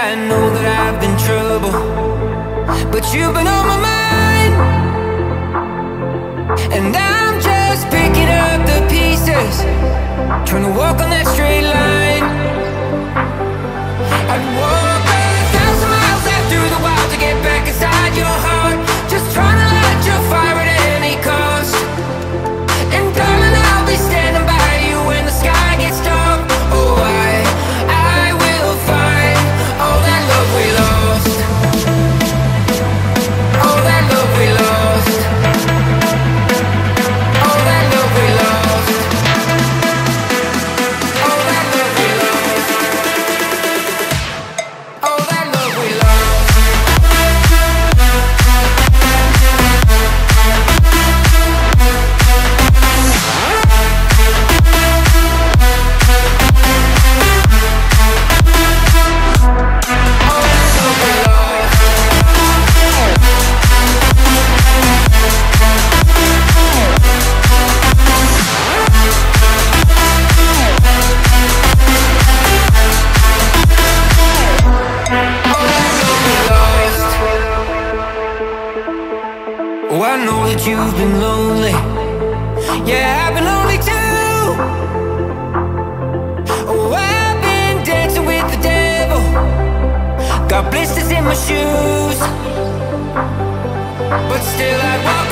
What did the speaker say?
I know that I've been trouble, but you've been on my mind, and I'm just picking up the pieces, trying to walk on that straight line. I'd walk 1,000 miles out through the wild to get back inside your heart, just trying to light your fire at any cost. And darling, I'll be standing by you when the sky gets dark. Oh, I will find all that love we lost, all that love we lost, all that love we lost, all that love we lost, all that love we lost. Oh, I know that you've been lonely. Yeah, I've been lonely too. Oh, I've been dancing with the devil, got blisters in my shoes, but still I'd walk